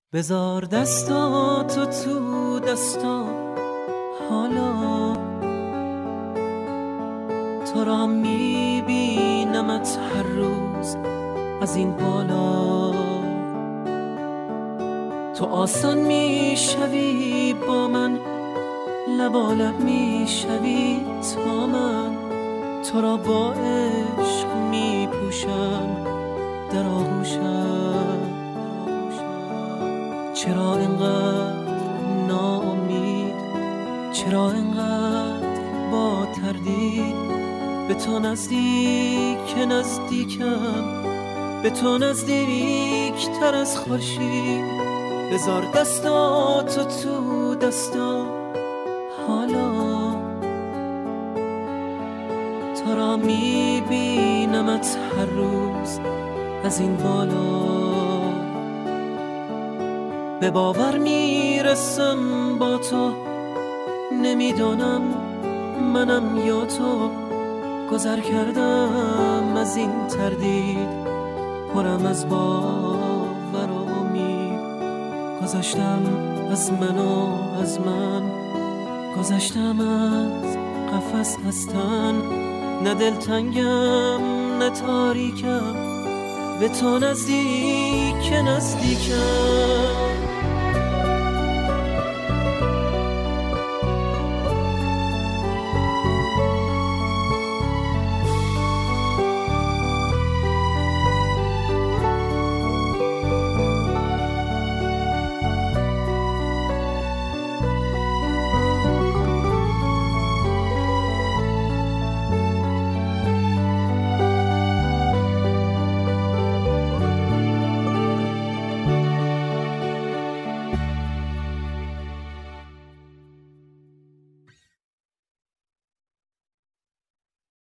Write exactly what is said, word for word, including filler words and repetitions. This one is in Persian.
بذار دستاتو تو دستا حالا تو را میبینمت هر روز از این بالا. تو آسان میشوی با من، لبالب میشوی تا من تو را با عشق میپوشم در آغوشم. چرا اینقدر ناامید، چرا اینقدر با تردید؟ به تو نزدیک نزدیکم، به تو نزدیک تر از خورشید. بذار دستاتو تو دستا حالا تو را میبینمت هر روز از این بالا. به باور میرسم با تو، نمیدانم منم یا تو. گذر کردم از این تردید، پرم از باور و امید. گذشتم از من و از من، گذشتم از قفس هستن. نه دلتنگم نه تاریکم، به تو نزدیک نزدیکم.